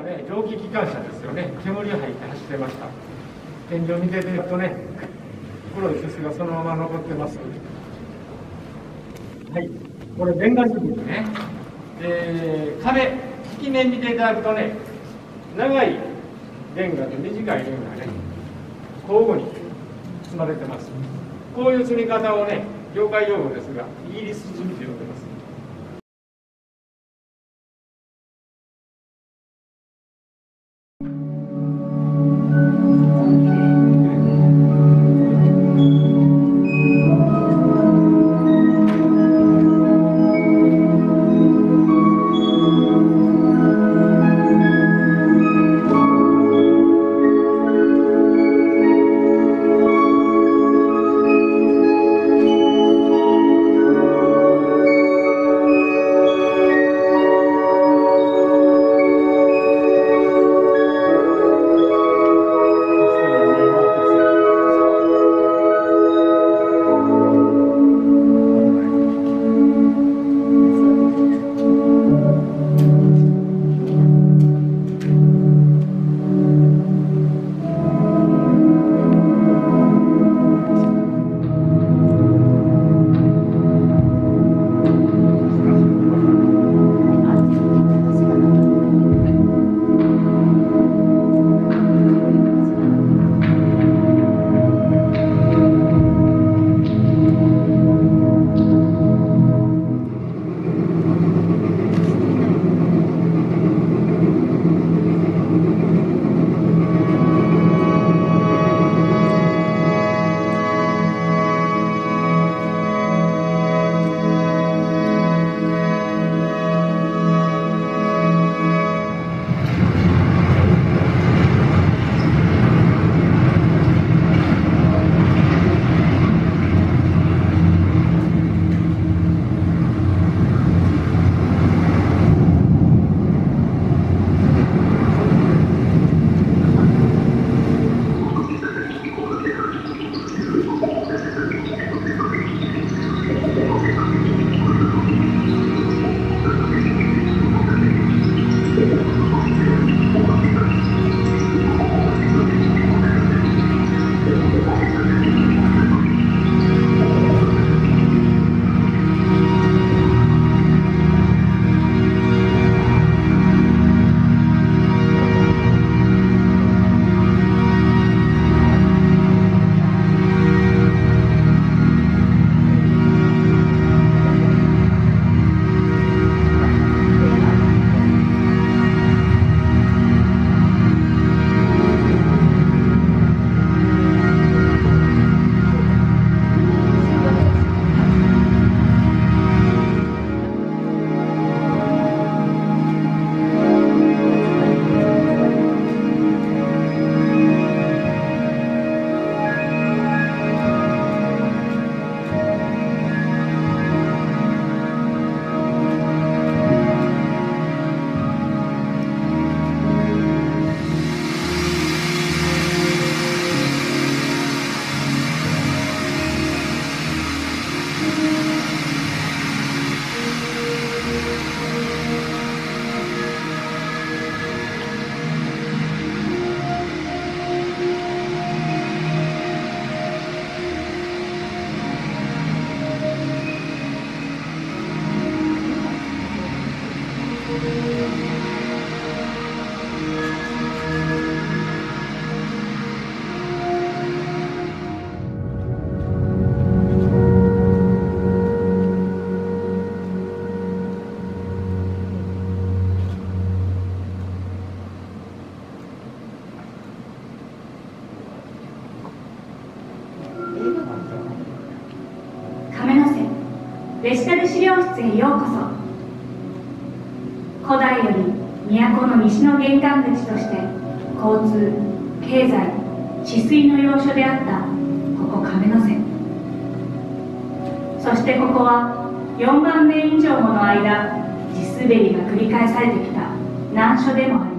はね、蒸気機関車ですよね。煙が入って走ってました。天井見てるとね、黒いすすがそのまま残ってます。はい、これレンガ造りね。壁、壁面見ていただくとね、長いレンガと短いレンガがね、交互に積まれてます。こういう積み方をね、業界用語ですが、イギリス積みと呼んでます。 デジタル資料室へようこそ。古代より都の西の玄関口として交通、経済、治水の要所であったここ亀瀬。そしてここは4万年以上もの間地滑りが繰り返されてきた難所でもある。